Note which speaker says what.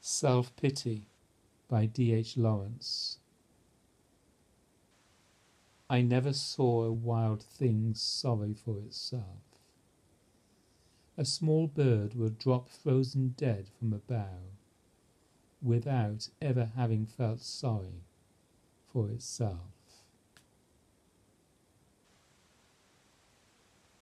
Speaker 1: Self-Pity by D.H.Lawrence. I never saw a wild thing sorry for itself. A small bird would drop frozen dead from a bough without ever having felt sorry for itself.